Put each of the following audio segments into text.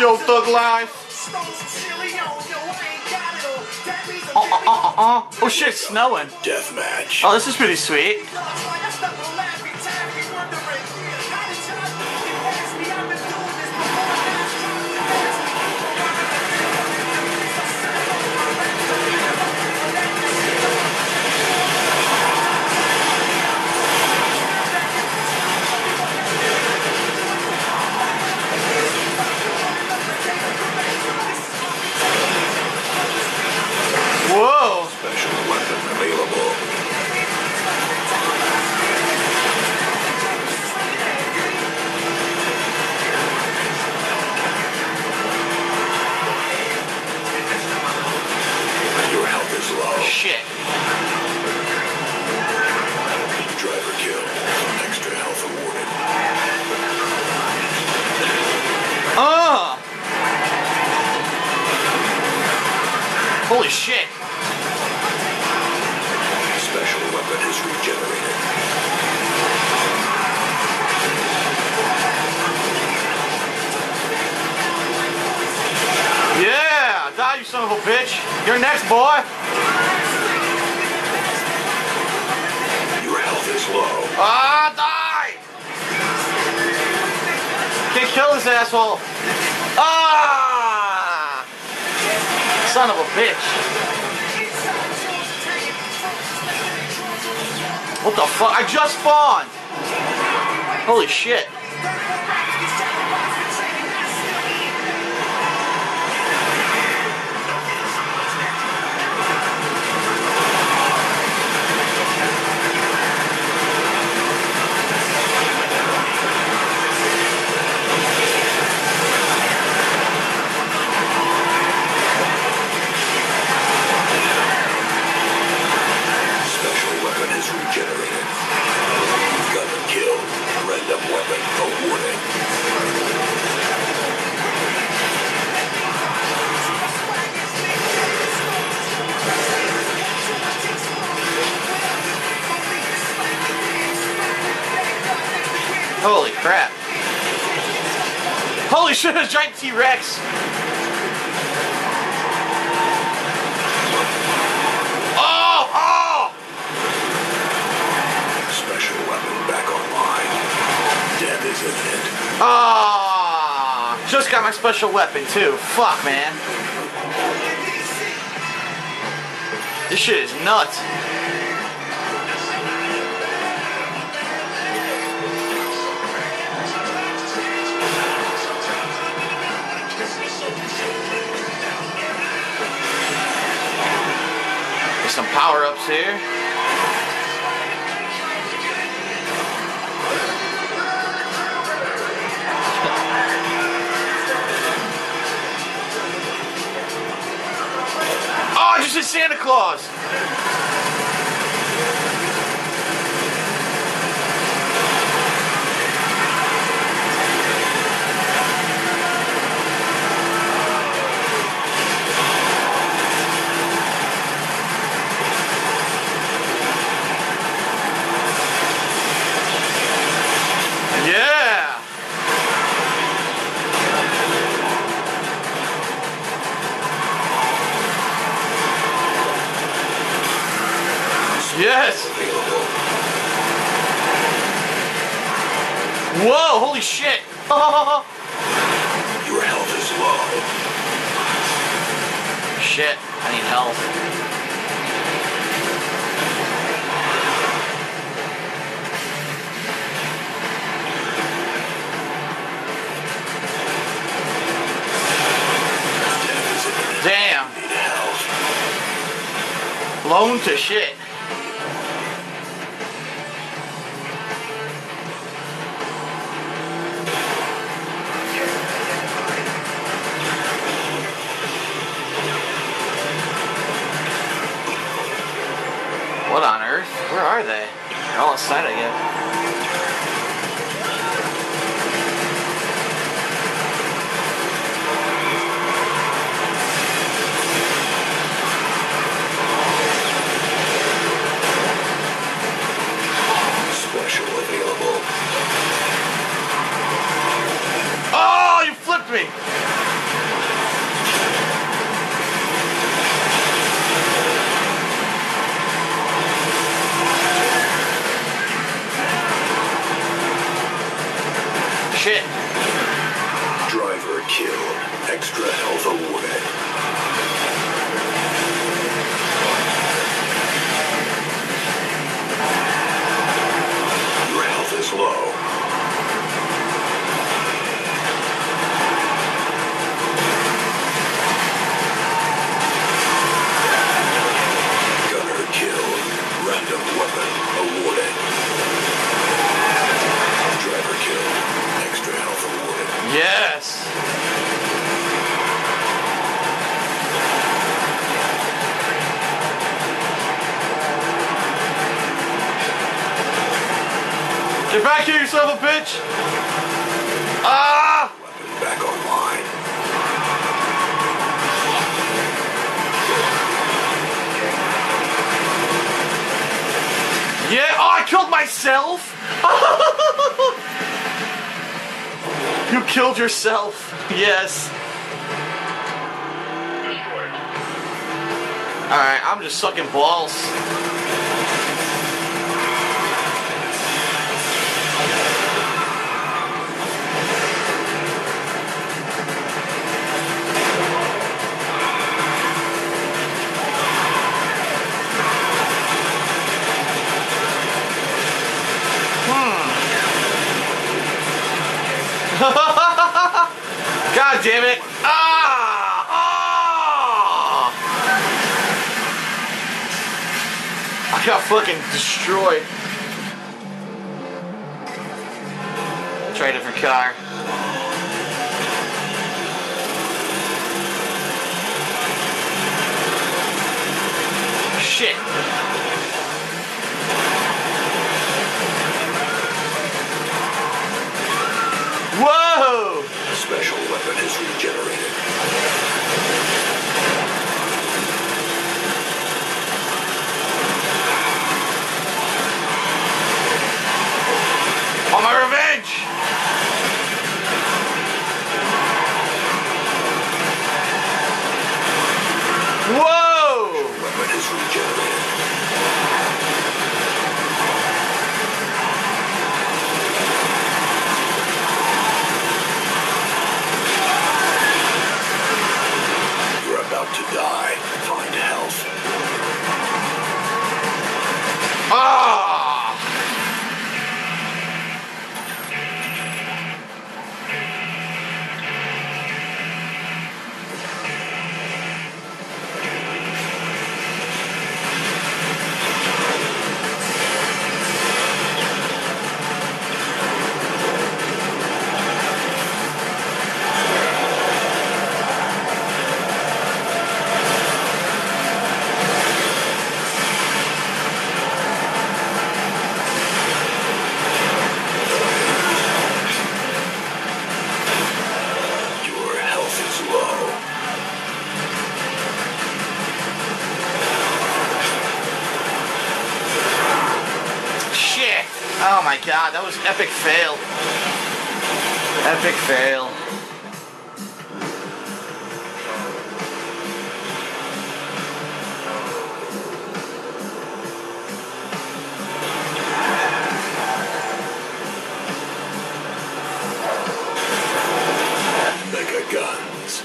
Yo, Thug Life. Oh shit, it's snowing. Deathmatch. Oh, this is pretty sweet. Whoa! Special weapon available. Your health is low. Shit. Driver kill. Extra health awarded. Holy shit. Special weapon is regenerated. Yeah! Die, you son of a bitch. You're next, boy. Your health is low. Ah, die! Can't kill this asshole. Ah! Son of a bitch. What the fuck? I just spawned! Holy shit. Regenerated. Gun and kill. Random weapon awarded. Holy crap. Holy shit, there's a giant T-Rex. Ah, just got my special weapon too. Fuck, man. This shit is nuts. There's some power-ups here. This is Santa Claus. Yeah. Yes! Whoa, holy shit! Your health is low. Shit, I need health. Damn. Blown to shit. What on earth? Where are they? They're all inside, I guess. Special available. Oh, you flipped me! Shit. Driver killed. Extra health awarded. Your health is low. Gunner killed. Random weapon awarded. Driver killed. Extra health awarded. Yes. Get back here, you son of a bitch! Ah! Weapon back online. Yeah, oh, I killed myself! You killed yourself. Yes. Alright, I'm just sucking balls. God damn it! Ah! Ah! I got fucking destroyed. Try a different car. Shit. Whoa! Special weapon is regenerated. On my revenge! Whoa! Weapon is regenerated. To die. Find health. Ah! Oh my god, that was epic fail. Epic fail. Mega guns.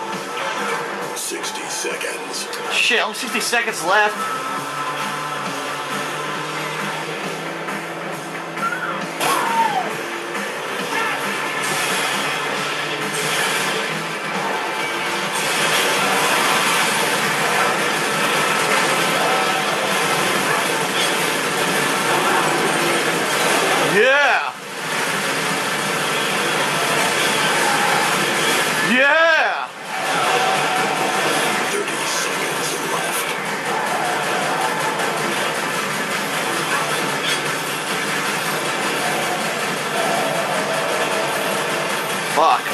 60 seconds. Shit, only 60 seconds left. Yeah! Yeah! 30 seconds left. Fuck.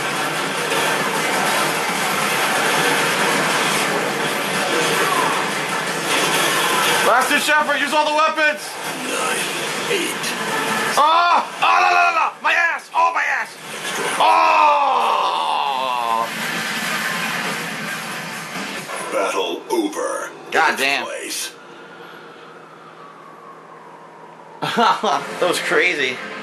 Last ditch effort, use all the weapons! 9, 8. Oh! Oh, no, no, no, no! My ass! Oh, my ass! Oh! Battle over. God damn. Place. That was crazy.